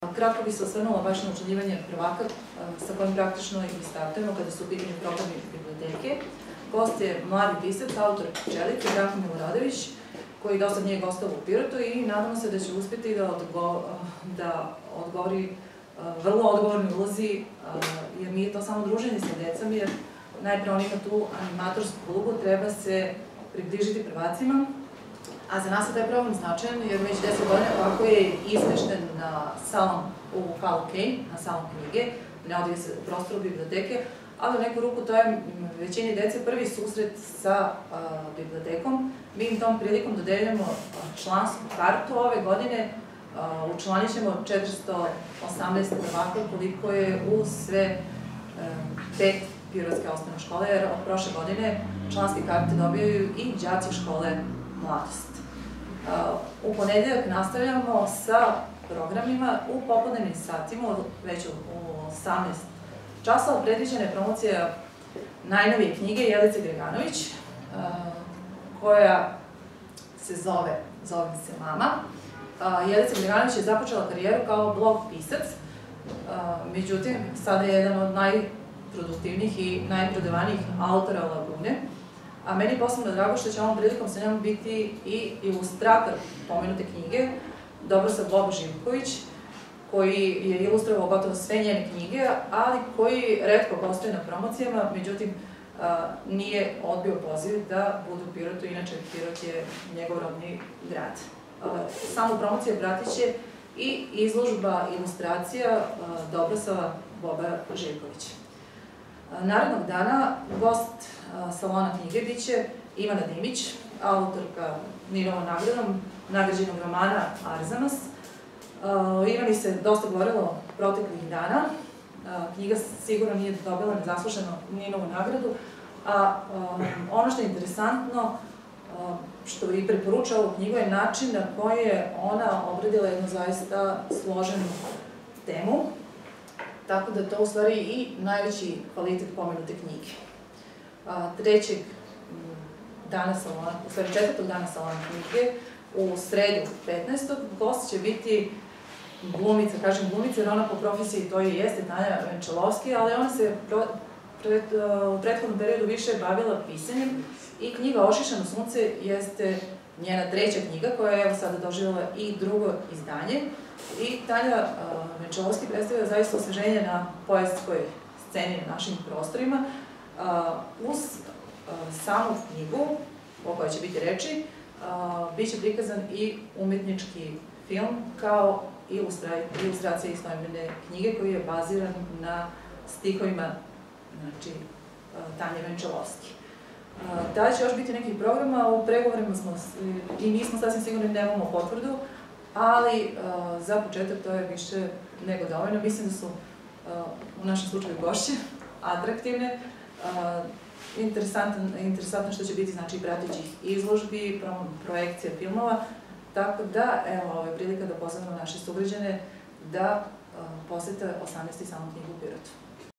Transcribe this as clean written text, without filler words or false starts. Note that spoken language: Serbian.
Kratko bi se osvrnula baš na učlanjivanje prvaka sa kojim praktično i startujemo kada su u pitanju programi biblioteke. Gost je mladi pisac, autor Pčelice, Drahomir Radović, koji do sad nije gostao u Pirotu i nadamo se da će uspjeti da odgovori vrlo odgovornoj ulozi, jer nije to samo druženje sa decom, jer najpre on ima tu animatorsku ulogu, treba se približiti prvacima, a za nas je taj program značajan jer već 10 godina ovako je izmešten na salon u halu Kej, na salon knjige, ne odvije se u prostoru biblioteke, ali u neku ruku to je većini dece prvi susret sa bibliotekom. Mi im tom prilikom dodeljujemo člansku kartu ove godine, učlanit ćemo 418 prvaka koliko je u sve 5 pirotske osnovne škole, jer od prošle godine članske karte dobijaju i đaci škole Mladost. U ponedeljak nastavljamo sa programima u popodnevnim satima, već u 18 časova. Predviđena je promocija najnovije knjige Jelice Greganović, koja se zove Mama. Jelica Greganović je započela karijeru kao blog pisac, međutim, sada je jedan od najproduktivnijih i najprodavanijih autora Lagune, a meni je posebno drago što će ovom prilikom sa njom biti i ilustrator pomenute knjige, Dobrosav Bobo Živković, koji je ilustrovao gotovo sve njene knjige, ali koji retko postoji na promocijama, međutim, nije odbio poziv da bude u Pirotu, inače Pirot je njegov rodni grad. Samu promociju pratit će i izložba ilustracija Dobrosava Boba Živkovića. Narednog dana gost salona knjige biće Ivana Dimić, autorka Ninovom nagradom, nagrađenog romana Arzamas. Ivani se dosta govorilo proteklih dana. Knjiga sigurno nije dobila nezaslušeno Ninovu nagradu, a ono što je interesantno, što i preporuča ovu knjigu, je način na koji je ona obradila jednu zaista složenu temu, tako da to u stvari i najveći kvalitet pomenute knjige. Četvrtog dana salona knjige, u sredu 15. gost će biti glumica, kažem glumica jer ona po profesiji to i jeste Tanja Venčelovski, ali ona se u prethodnom periodu više bavila pisanjem i knjiga Ošišano sunce jeste njena treća knjiga koja je evo sada doživjela i drugo izdanje. I Tanja Venčelovski predstavlja zaista osveženje na poetskoj sceni na našim prostorima. Uz samu knjigu, o kojoj će biti reči, bit će prikazan i umetnički film kao ilustracija istoimene knjige koji je baziran na stihovima Tanje Venčelovski. Tada će još biti nekih programa, u pregovorima smo i nismo sasvim sigurni, nemamo potvrdu, ali za početak to je više nego dovoljno. Mislim da su u našem slučaju gošće atraktivne. Interesantno što će biti pratećih izložbi, projekcija filmova, tako da, evo, ovo je prilika da pozovemo naše sugrađane da posete 18. salon knjigu u Pirotu.